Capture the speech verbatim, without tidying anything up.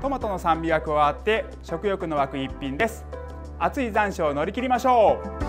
トマトの酸味が加わって食欲の湧く一品です。暑い残暑を乗り切りましょう。